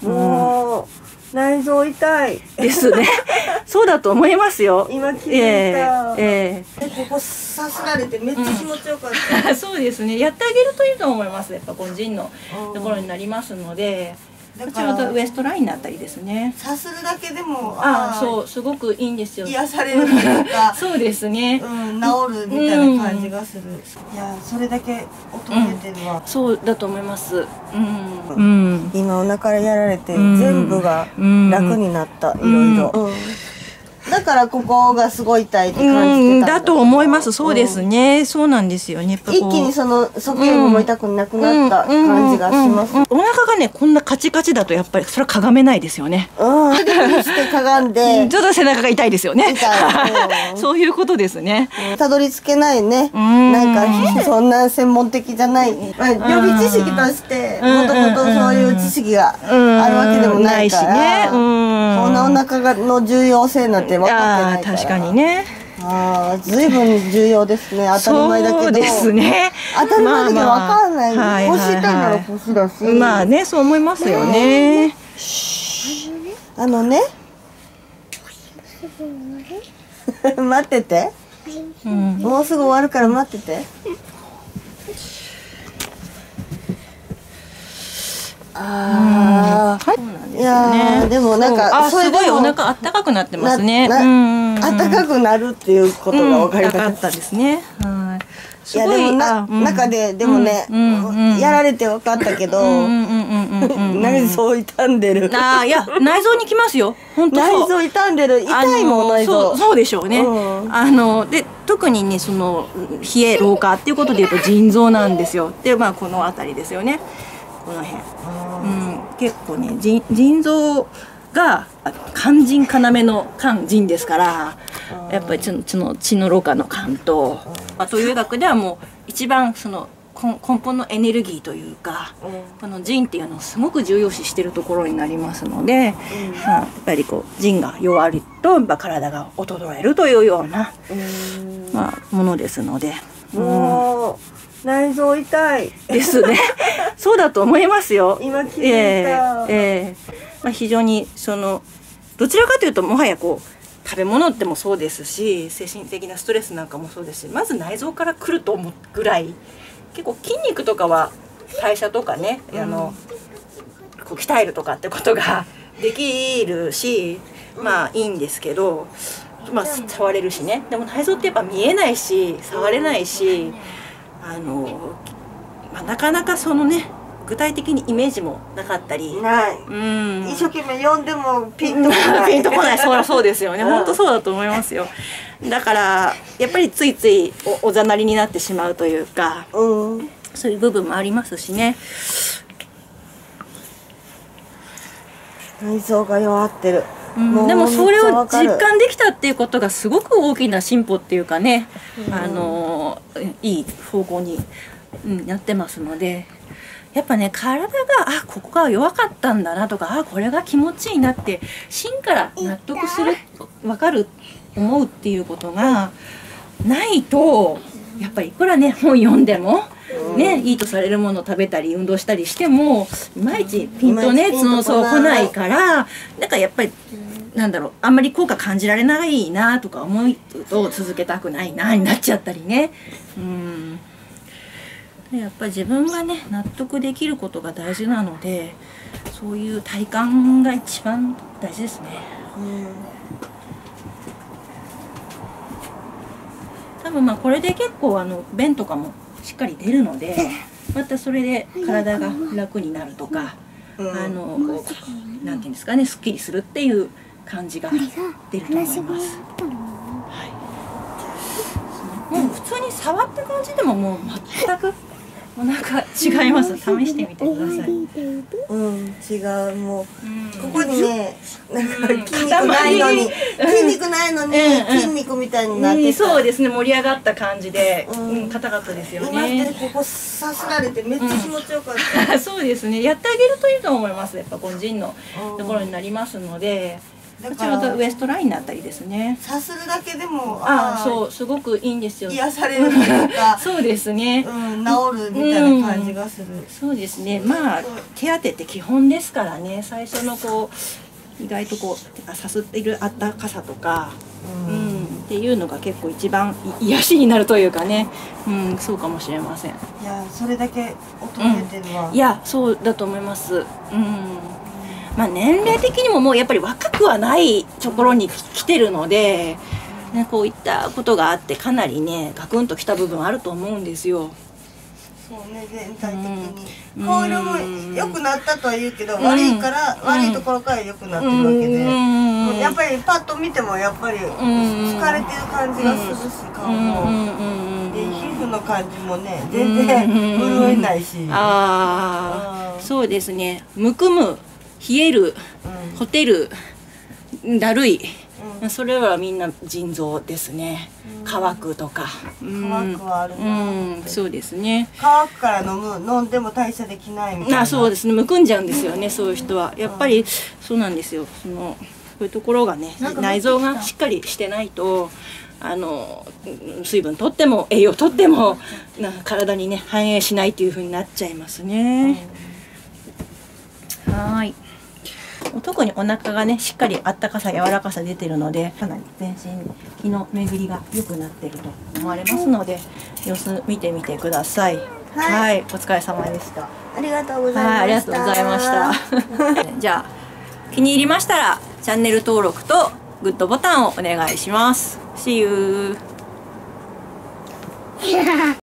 もう内臓痛いですね。そうだと思いますよ。 今気づいた。ここさすられてめっちゃ気持ちよかった。 そうですね。やってあげるといいと思います。やっぱこの腎のところになりますので。こちらとウエストラインだったりですね。 さするだけでも、 そうすごくいいんですよ。 癒されるというか、 そうですね。 治るみたいな感じがする。いや、それだけ衰えてるわ。 そうだと思います。 今お腹やられて全部が楽になった。いろいろ。だからここがすごい痛いって感じてた。 だと思います。そうですね。そうなんですよね。 一気にその側面も痛くなくなった感じがします。 お腹がねこんなカチカチだとやっぱりそれはかがめないですよね。 してかがんでちょっと背中が痛いですよね。 痛い。 そういうことですね。 たどり着けないね。なんかそんな専門的じゃない。予備知識としてもともとそういう知識があるわけでもないから。こんなお腹の重要性なんて分かってないから。 確かにね。 ずいぶん重要ですね。当たり前だけど。 そうですね。 当たり前だけど分かんない。腰痛いなら腰だし。 まあね、そう思いますよね。 待ってて。もうすぐ終わるから待ってて。いやでもなんかすごいお腹あったかくなってますね。 あったかくなるっていうことが分かりましたですね。 いやでも中ででもねやられて分かったけど内臓傷んでる。 いや内臓にきますよ。本当内臓傷んでる。痛いもん内臓。 そうでしょうね。で特にねその冷え老化っていうことでいうと腎臓なんですよ。でまあこの辺りですよね。この辺。結構ね腎臓が肝腎要の肝腎ですからやっぱり血のろ過の肝と東洋医学ではもう一番その根本のエネルギーというかこの腎っていうのをすごく重要視しているところになりますのでやっぱりこう腎が弱ると体が衰えるというようなものですので。 もう内臓痛いですね。そうだと思いますよ。 今気づいた。 非常にそのどちらかというともはやこう食べ物でもそうですし精神的なストレスなんかもそうですしまず内臓から来ると思うぐらい結構筋肉とかは代謝とかねこう鍛えるとかってことができるしまあいいんですけど触れるしねでも内臓ってやっぱ見えないし触れないし。なかなかそのね具体的にイメージもなかったりない、一生懸命読んでもピンとこないピンとこないそうですよね本当そうだと思いますよだからやっぱりついついおざなりになってしまうというか、そういう部分もありますしね内臓が弱ってる。 でもそれを実感できたっていうことがすごく大きな進歩っていうかねいい方向に、なってますのでやっぱね体がここが弱かったんだなとかこれが気持ちいいなって芯から納得する分かる思うっていうことがないとやっぱりいくらね本読んでも。いいとされるものを食べたり運動したりしてもいまいちピンとね来ないからなんかやっぱりなんだろうあんまり効果感じられないなとか思うと続けたくないなになっちゃったりねやっぱり自分がね納得できることが大事なのでそういう体感が一番大事ですね。多分これで結構便とかもしっかり出るのでまたそれで体が楽になるとかなんていうんですかねすっきりするっていう感じが出ると思います。もう普通に触った感じでももう全くお腹違います。試してみてください。 違うもうここにねなんか筋肉ないのに筋肉みたいになってそうですね盛り上がった感じで硬かったですよね。 今ここさすられてめっちゃ気持ちよかった。 そうですねやってあげるといいと思います。やっぱこの腎のところになりますので。 ちょうどウエストラインになったりですね。 さするだけでもそうすごくいいんですよ。 癒されるというかそうですね、 治るみたいな感じがする。 そうですね。まあ手当てって基本ですからね。最初のこう意外とこうさすっているあったかさとか、っていうのが結構一番癒しになるというかね、そうかもしれません。 いやそれだけ衰えてるわ。 いやそうだと思います。まあ年齢的にももうやっぱり若くはないところに来てるので、ね、こういったことがあってかなりねガクンときた部分あると思うんですよ。 そうね、全体的に顔色も良くなったとは言うけど、悪いところから良くなってるわけで、やっぱりパッと見てもやっぱり疲れてる感じがするし、顔もで皮膚の感じもね全然潤えないし。 そうですね。むくむ、冷える、ほてる、だるい、それはみんな腎臓ですね。乾くとか。 乾くはあるな。 そうですね。 乾くから飲んでも代謝できないみたいな。 そうですね。むくんじゃうんですよね。そういう人はやっぱりそうなんですよ。こういうところがね、内臓がしっかりしてないと。水分とっても栄養とっても体にね反映しないっていう風になっちゃいますね。はい。特にお腹がねしっかりあったかさ柔らかさ出てるので、かなり全身気の巡りが良くなってると思われますので、様子見てみてください。はい、お疲れ様でした。 ありがとうございました。 ありがとうございました。じゃあ気に入りましたらチャンネル登録とグッドボタンをお願いします。See you!